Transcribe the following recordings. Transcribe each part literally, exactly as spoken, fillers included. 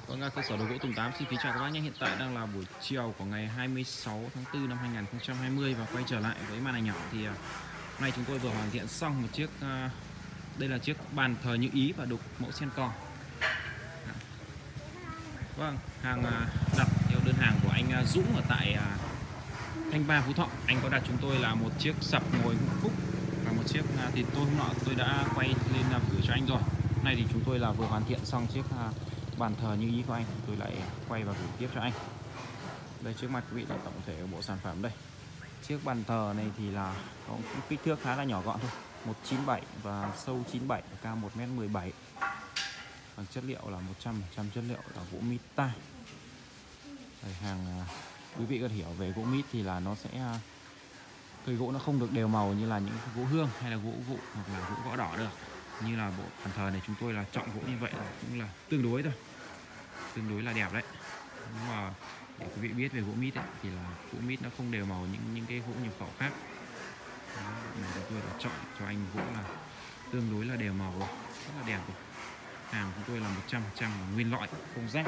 Vâng, cơ sở đồ gỗ Tùng Tám xin kính chào các bác nhé. Hiện tại đang là buổi chiều của ngày hai mươi sáu tháng tư năm hai nghìn không trăm hai mươi và quay trở lại với màn ảnh nhỏ thì uh, hôm nay chúng tôi vừa hoàn thiện xong một chiếc uh, đây là chiếc bàn thờ như ý và đục mẫu sen cò. Vâng, hàng uh, đặt theo đơn hàng của anh uh, Dũng ở tại uh, Thanh Ba, Phú Thọ. Anh có đặt chúng tôi là một chiếc sập ngồi hạnh phúc và một chiếc uh, thì tôi hôm nọ tôi đã quay lên uh, gửi cho anh rồi. Hôm nay thì chúng tôi là vừa hoàn thiện xong chiếc uh, bàn thờ như ý của anh, tôi lại quay và gửi tiếp cho anh. Đây trước mặt quý vị là tổng thể của bộ sản phẩm đây. Chiếc bàn thờ này thì là có kích thước khá là nhỏ gọn thôi, một chín bảy và sâu chín bảy, cao một mét mười bảy. Bằng chất liệu là một trăm phần trăm chất liệu là gỗ mít ta. Đây, hàng quý vị có thể hiểu về gỗ mít thì là nó sẽ cây gỗ nó không được đều màu như là những gỗ hương hay là gỗ vụ hoặc là gỗ gõ đỏ được. Như là bộ bàn thờ này chúng tôi là chọn gỗ như vậy là cũng là tương đối thôi, tương đối là đẹp đấy. Nhưng mà để quý vị biết về gỗ mít ấy, thì là gỗ mít nó không đều màu những những cái gỗ nhập khẩu khác. Đó, này chúng tôi đã chọn cho anh gỗ là tương đối là đều màu rồi, rất là đẹp rồi. Hàng chúng tôi là một trăm phần trăm là nguyên loại, không rách.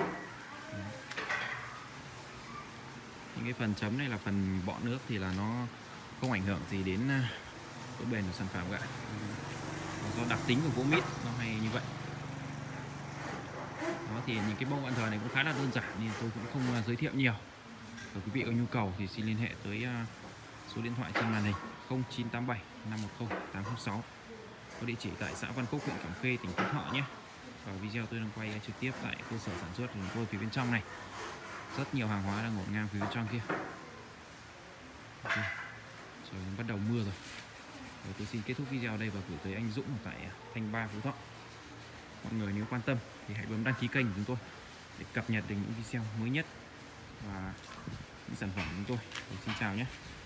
Những cái phần chấm này là phần bọ nước thì là nó không ảnh hưởng gì đến độ bền của sản phẩm cả. Do đặc tính của gỗ mít nó hay như vậy. Đó thì những cái mẫu bàn thờ này cũng khá là đơn giản nên tôi cũng không giới thiệu nhiều. Nếu quý vị có nhu cầu thì xin liên hệ tới số điện thoại trên màn hình không chín tám bảy năm một không tám không sáu, có địa chỉ tại xã Văn Phúc, huyện Cẩm Khê, tỉnh Phú Thọ nhé. Và video tôi đang quay trực tiếp tại cơ sở sản xuất của chúng tôi phía bên trong này. Rất nhiều hàng hóa đang ngổn ngang phía bên trong kia. Okay. Trời bắt đầu mưa rồi. Rồi tôi xin kết thúc video ở đây và gửi tới anh Dũng ở tại Thanh Ba, Phú Thọ. Mọi người nếu quan tâm thì hãy bấm đăng ký kênh của chúng tôi để cập nhật được những video mới nhất và những sản phẩm của chúng tôi. Rồi, xin chào nhé.